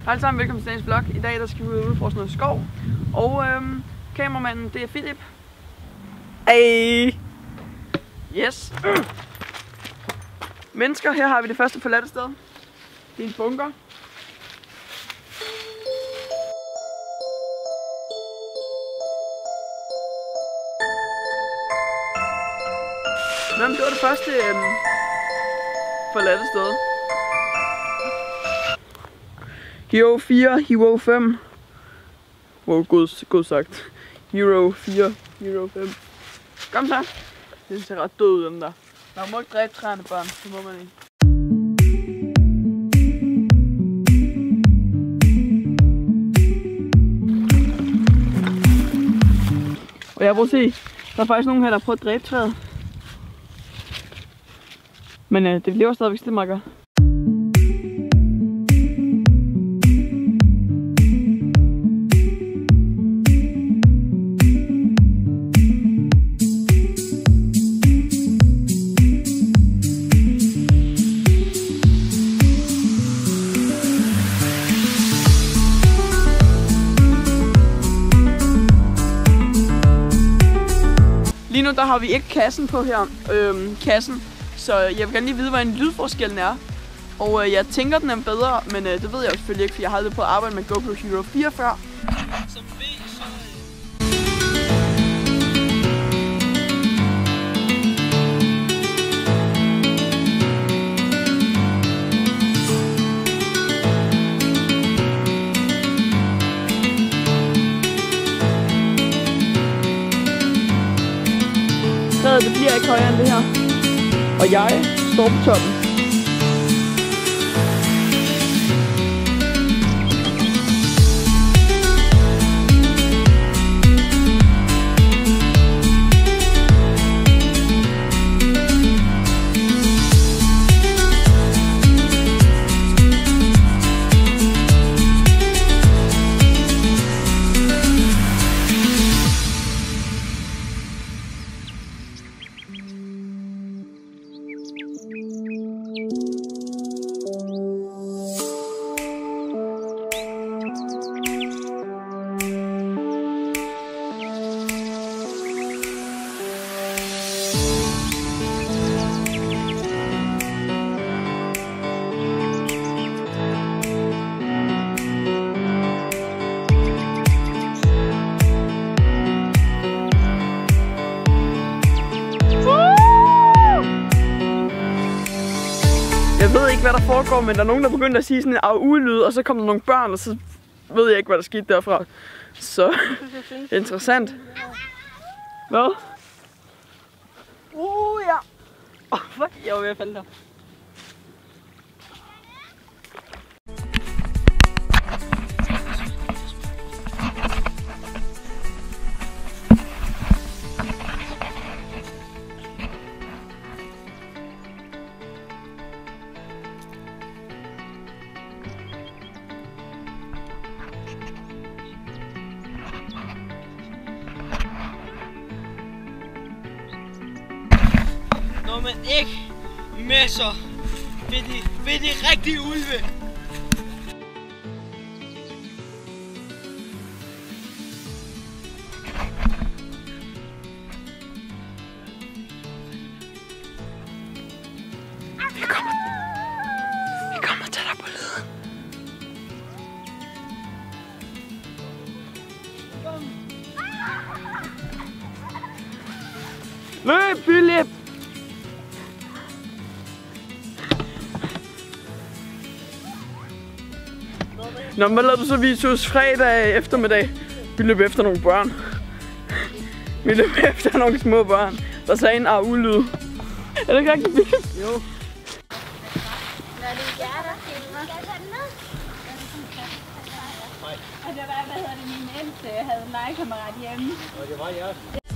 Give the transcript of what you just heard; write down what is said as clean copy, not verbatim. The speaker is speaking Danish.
Hej alle sammen, velkommen til dagens vlog. I dag der skal vi ud og udforske noget skov. Og kameramanden, det er Philip. Hey! Yes! Mennesker, her har vi det første forladte sted. Det er en bunker. Det var det første forladte sted. Hero 4, Hero 5. Wow, god sagt. Hero 4, Hero 5. Kom så. Det ser ret død ud, den der. Man må ikke dræbe træerne, børn. Det må man ikke. Og jeg prøver at se, der er faktisk nogen her, der prøver at dræbe træet. Men det lever stadigvæk stille, makker. Lige nu der har vi ikke kassen på her, så jeg vil gerne lige vide, hvad en lydforskellen er. Og jeg tænker, den er bedre, men det ved jeg jo selvfølgelig ikke, for jeg har aldrig prøvet at arbejde med GoPro Hero 4 før. Som det bliver ikke højere end det her. Og jeg står på toppen. Jeg ved ikke, hvad der foregår, men der er nogen, der begyndte at sige sådan en au-lyd, og så kom der nogle børn, og så ved jeg ikke, hvad der skete derfra. Så interessant. Hvad? Ja. Fuck, jeg var ved at falde der. Når man ikke messer ved de rigtige ulve. Vi kommer tættere på lyden. Løb, Philip! Nå, hvad lavede du så videos fredag eftermiddag? Vi løb efter nogle børn. Vi løb efter nogle små børn, der sagde en au-lyd. Er det ikke rigtigt, Philip? Jo. Når det er der filmer. Skal jeg tage den med? Og det var, hvad hedder det, min ældste havde en legekammerat hjemme. Og det var jeres.